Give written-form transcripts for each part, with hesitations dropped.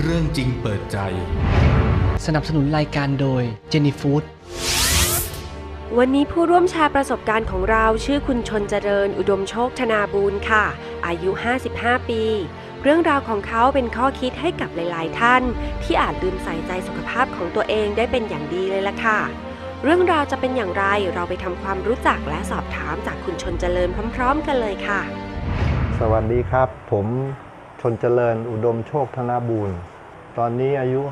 รื่องจริงเปิดใจสนับสนุนรายการโดยเจนี่ฟู้ดวันนี้ผู้ร่วมแชร์ประสบการณ์ของเราชื่อคุณชนเจริญอุดมโชคธนาบูรณ์ค่ะอายุ55ปีเรื่องราวของเขาเป็นข้อคิดให้กับหลายๆท่านที่อาจลืมใส่ใจสุขภาพของตัวเองได้เป็นอย่างดีเลยล่ะค่ะเรื่องราวจะเป็นอย่างไรเราไปทำความรู้จักและสอบถามจากคุณชนเจริญพร้อมๆกันเลยค่ะสวัสดีครับผมชนเจริญอุดมโชคธนาบูรณ์ตอนนี้อายุ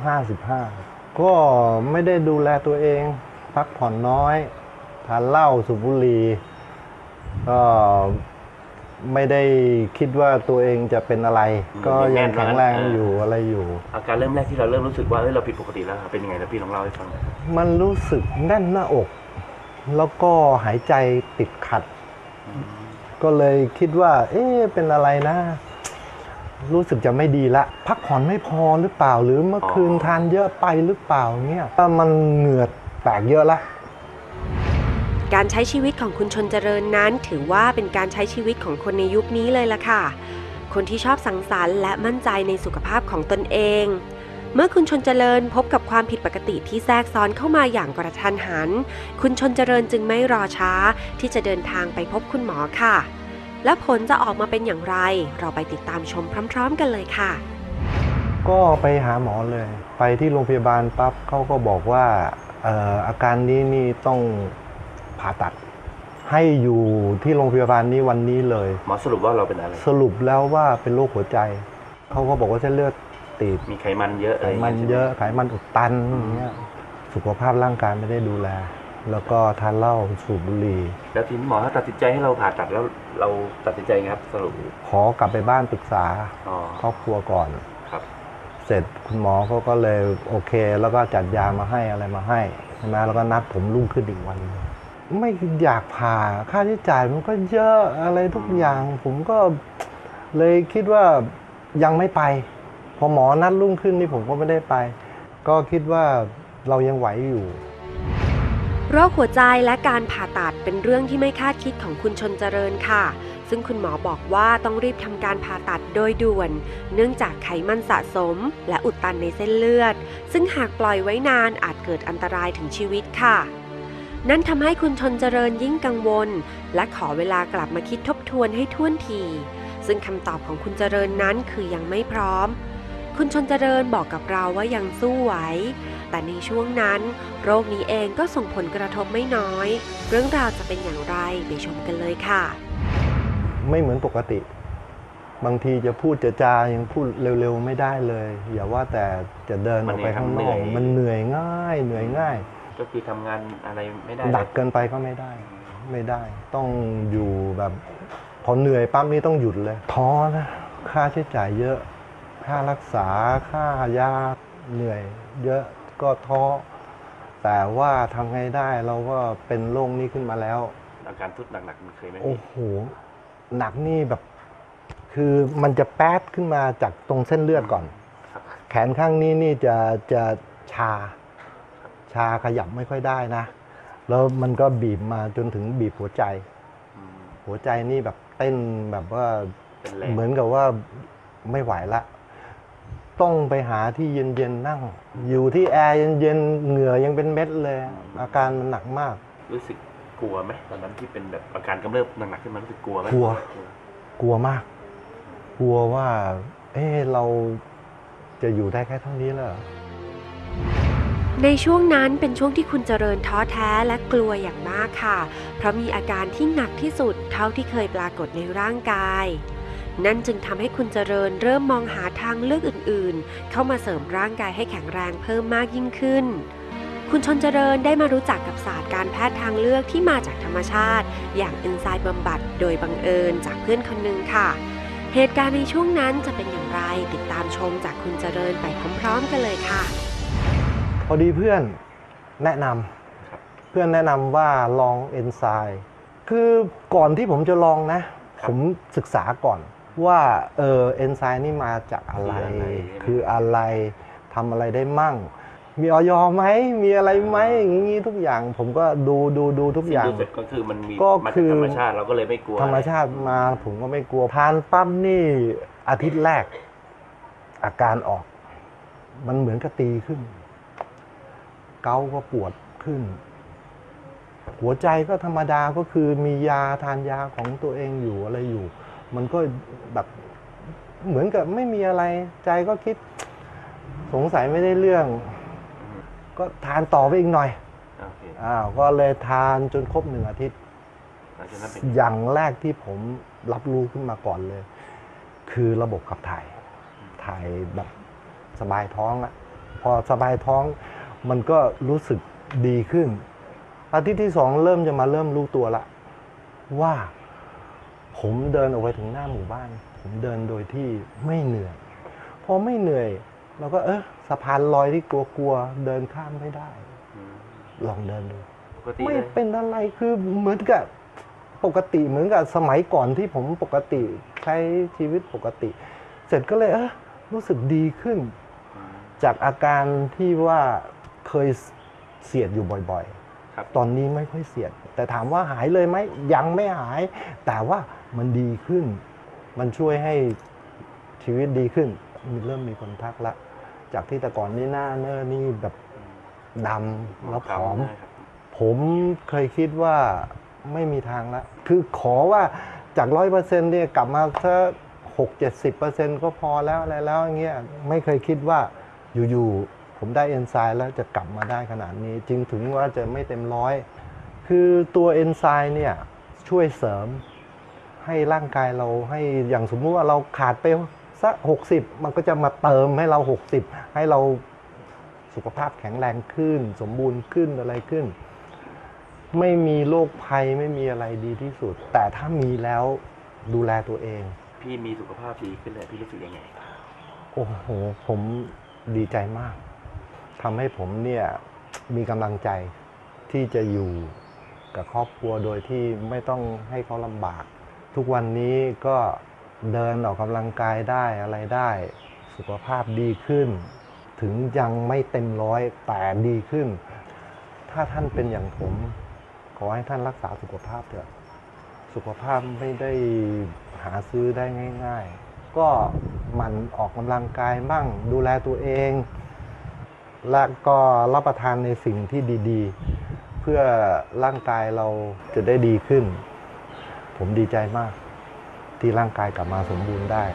55ก็ไม่ได้ดูแลตัวเองพักผ่อนน้อยทานเหล้าสูบบุหรี่ก็ไม่ได้คิดว่าตัวเองจะเป็นอะไรก็ยังแข็งแรงอยู่อะไรอยู่อาการเริ่มแรกที่เราเริ่มรู้สึกว่าเราผิดปกติแล้วเป็นยังไงนะพี่ลองเล่าให้ฟังหน่อยมันรู้สึกแน่นหน้าอกแล้วก็หายใจติดขัดก็เลยคิดว่าเป็นอะไรนะรู้สึกจะไม่ดีละพักผ่อนไม่พอหรือเปล่าหรือเมื่อคืนทานเยอะไปหรือเปล่าเนี่ยมันเหงื่อแตกเยอะละการใช้ชีวิตของคุณชนเจริญนั้นถือว่าเป็นการใช้ชีวิตของคนในยุคนี้เลยล่ะค่ะคนที่ชอบสังสรรค์และมั่นใจในสุขภาพของตนเองเมื่อคุณชนเจริญพบกับความผิดปกติที่แทรกซ้อนเข้ามาอย่างกระทันหันคุณชนเจริญจึงไม่รอช้าที่จะเดินทางไปพบคุณหมอค่ะและผลจะออกมาเป็นอย่างไรเราไปติดตามชมพร้อมๆกันเลยค่ะก็ไปหาหมอเลยไปที่โรงพยาบาลปั๊บเขาก็บอกว่าอาการนี้ต้องผ่าตัดให้อยู่ที่โรงพยาบาลนี้วันนี้เลยหมอสรุปว่าเราเป็นอะไรสรุปแล้วว่าเป็นโรคหัวใจเขาก็บอกว่าเส้นเลือดตีบมีไขมันเยอะไขมันเยอะไขมันอุดตันอย่างเงี้ยสุขภาพร่างกายไม่ได้ดูแลแล้วก็ทานเหล้าสูบบุหรี่แล้วทีนี้หมอตัดสินใจให้เราผ่าตัดแล้วเราตัดสินใจไงครับสรุปขอกลับไปบ้านปรึกษาครอบครัวก่อนครับเสร็จคุณหมอเขาก็เลยโอเคแล้วก็จัดยามาให้อะไรมาให้ใช่ไหมแล้วก็นัดผมรุ่งขึ้นอีกวันไม่อยากผ่าค่าใช้จ่ายมันก็เยอะอะไรทุกอย่างผมก็เลยคิดว่ายังไม่ไปพอหมอนัดรุ่งขึ้นนี่ผมก็ไม่ได้ไปก็คิดว่าเรายังไหวอยู่โรคหัวใจและการผ่าตัดเป็นเรื่องที่ไม่คาดคิดของคุณชนเจริญค่ะซึ่งคุณหมอบอกว่าต้องรีบทำการผ่าตัดโดยด่วนเนื่องจากไขมันสะสมและอุดตันในเส้นเลือดซึ่งหากปล่อยไว้นานอาจเกิดอันตรายถึงชีวิตค่ะนั่นทำให้คุณชนเจริญยิ่งกังวลและขอเวลากลับมาคิดทบทวนให้ถ้วนทีซึ่งคำตอบของคุณเจริญนั้นคือยังไม่พร้อมคุณชนเจริญบอกกับเราว่ายังสู้ไหวแต่ในช่วงนั้นโรคนี้เองก็ส่งผลกระทบไม่น้อยเรื่องราวจะเป็นอย่างไรไปชมกันเลยค่ะไม่เหมือนปกติบางทีจะพูดจะจายังพูดเร็วๆไม่ได้เลยอย่าว่าแต่จะเดินออกไปข้างนอกมันเหนื่อยง่ายก็คือทำงานอะไรไม่ได้ดักเกินไปก็ไม่ได้ต้องอยู่แบบพอเหนื่อยปั๊บนี่ต้องหยุดเลยท้อนะค่าใช้จ่ายเยอะค่ารักษาค่ายาเหนื่อยเยอะก็ท้อแต่ว่าทำไงได้เราก็เป็นโรคนี้ขึ้นมาแล้วอาการทุดหนักๆมันเคยไหมโอ้โหหนักนี่แบบคือมันจะแป๊ดขึ้นมาจากตรงเส้นเลือดก่อนแขนข้างนี้นี่จะชาขยับไม่ค่อยได้นะแล้วมันก็บีบมาจนถึงบีบหัวใจนี่แบบเต้นแบบว่าเหมือนกับว่าไม่ไหวละต้องไปหาที่เย็นๆนั่งอยู่ที่แอร์เย็นๆเหงื่อยังเป็นเม็ดเลยอาการมันหนักมากรู้สึกกลัวไหมตอนนั้นที่เป็นแบบอาการกำเริบหนักๆขึ้นมารู้สึกกลัวไหมกลัวมากกลัวว่าเราจะอยู่ได้แค่เท่านี้แล้วในช่วงนั้นเป็นช่วงที่คุณเจริญท้อแท้และกลัวอย่างมากค่ะเพราะมีอาการที่หนักที่สุดเท่าที่เคยปรากฏในร่างกายนั่นจึงทำให้คุณเจริญเริ่มมองหาทางเลือกอื่นๆเข้ามาเสริมร่างกายให้แข็งแรงเพิ่มมากยิ่งขึ้นคุณชนเจริญได้มารู้จักกับศาสตร์การแพทย์ทางเลือกที่มาจากธรรมชาติอย่างเอนไซม์บำบัดโดยบังเอิญจากเพื่อนคนหนึ่งค่ะเหตุการณ์ในช่วงนั้นจะเป็นอย่างไรติดตามชมจากคุณเจริญไปพร้อมๆกันเลยค่ะพอดีเพื่อนแนะนำว่าลองเอนไซม์คือก่อนที่ผมจะลองนะผมศึกษาก่อนว่าเอนไซม์นี่มาจากอะไรคืออะไรทำอะไรได้มั่งมีอย.ไหมมีอะไรไหมอย่างนี้ทุกอย่างผมก็ดูทุกอย่างก็คือมันมีมาจากธรรมชาติเราก็เลยไม่กลัวธรรมชาติมาผมก็ไม่กลัวทานปั๊บนี่อาทิตย์แรกอาการออกมันเหมือนกับตีขึ้น เกาก็ปวดขึ้น หัวใจก็ธรรมดาก็คือมียาทานยาของตัวเองอยู่อะไรอยู่ มันก็แบบเหมือนกับไม่มีอะไรใจก็คิดสงสัยไม่ได้เรื่อง ก็ทานต่อไปอีกหน่อยโอเคก็เลยทานจนครบ1 อาทิตย์หลังจากนั้นเป็นอย่างแรกที่ผมรับรู้ขึ้นมาก่อนเลย คือระบบขับถ่ายแบบสบายท้องอะพอสบายท้องมันก็รู้สึกดีขึ้น อาทิตย์ที่ 2เริ่มรู้ตัวละว่าผมเดินออกไปถึงหน้าหมู่บ้านผมเดินโดยที่ไม่เหนื่อยพอไม่เหนื่อยเราก็สะพานลอยที่กลัวเดินข้ามไม่ได้ ลองเดินดูปกติไม่เลยเป็นอะไรคือเหมือนกับปกติเหมือนกับสมัยก่อนที่ผมปกติใช้ชีวิตปกติ เสร็จก็เลยรู้สึกดีขึ้น จากอาการที่ว่าเคยเสียดอยู่บ่อยครับๆ ตอนนี้ไม่ค่อยเสียด แต่ถามว่าหายเลยไหมยังไม่หาย แต่ว่ามันดีขึ้น มันช่วยให้ชีวิตดีขึ้นเริ่มมีคนทักละจากที่แต่ก่อนนี่หน้าเนื้อนี่แบบดำแล้วผอมได้ครับผมเคยคิดว่าไม่มีทางแล้ว คือขอว่าจาก 100% เนี่ยกลับมาสัก60-70% ก็พอแล้วอะไรแล้วอย่างเงี้ยไม่เคยคิดว่าอยู่ๆผมได้เอนไซม์แล้วจะกลับมาได้ขนาดนี้จึงถึงว่าจะไม่เต็มร้อยคือตัวเอนไซม์เนี่ยช่วยเสริมให้ร่างกายเราให้อย่างสมมุติว่าเราขาดไปสัก60มันก็จะมาเติมให้เรา60ให้เราสุขภาพแข็งแรงขึ้นสมบูรณ์ขึ้นอะไรขึ้นไม่มีโรคภัยไม่มีอะไรดีที่สุดแต่ถ้ามีแล้วดูแลตัวเองพี่มีสุขภาพดีขึ้นเลยพี่รู้สึกยังไงโอ้โหผมดีใจมากทำให้ผมเนี่ยมีกำลังใจที่จะอยู่กับครอบครัวโดยที่ไม่ต้องให้เขาลำบากทุกวันนี้ก็เดินออกกำลังกายได้อะไรได้สุขภาพดีขึ้นถึงยังไม่เต็มร้อยแต่ดีขึ้นถ้าท่านเป็นอย่างผมขอให้ท่านรักษาสุขภาพเถอะสุขภาพไม่ได้หาซื้อได้ง่ายๆก็หมั่นออกกำลังกายบ้างดูแลตัวเองและก็รับประทานในสิ่งที่ดีๆเพื่อร่างกายเราจะได้ดีขึ้นผมดีใจมากที่ร่างกายกลับมาสมบูรณ์ได้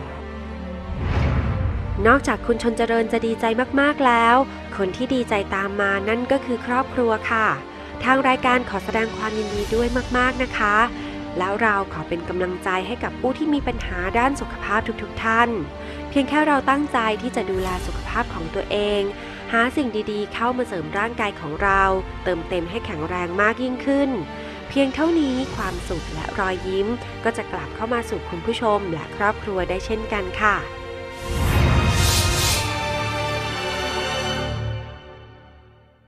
นอกจากคุณชนเจริญจะดีใจมากๆแล้วคนที่ดีใจตามมานั่นก็คือครอบครัวค่ะทางรายการขอแสดงความยินดีด้วยมากๆนะคะแล้วเราขอเป็นกำลังใจให้กับผู้ที่มีปัญหาด้านสุขภาพทุกๆท่านเพียงแค่เราตั้งใจที่จะดูแลสุขภาพของตัวเองหาสิ่งดีๆเข้ามาเสริมร่างกายของเราเติมเต็มให้แข็งแรงมากยิ่งขึ้นเพียงเท่านี้ความสุขและรอยยิ้มก็จะกลับเข้ามาสู่คุณผู้ชมและครอบครัวได้เช่นกันค่ะ